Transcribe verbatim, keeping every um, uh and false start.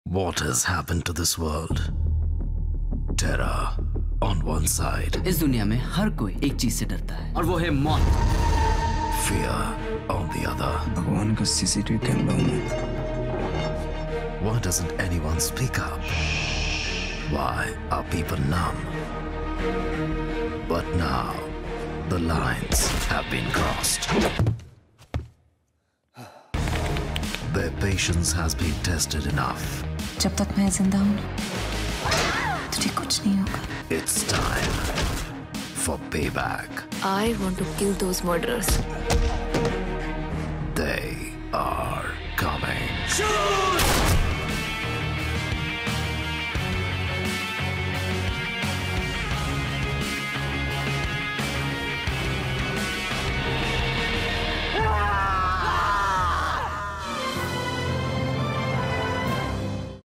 What has happened to this world? Terror on one side. इस दुनिया में हर कोई एक चीज से डरता है और वो है मौत. Fear on the other. भगवान का सीसीटीवी कैमरा में. Why doesn't anyone speak up? Why are people numb? But now, the lines have been crossed. Their patience has been tested enough. जब तक मैं जिंदा हूँ, तुझे कुछ नहीं होगा. It's time for payback. I want to kill those murderers. They are coming. Shoot!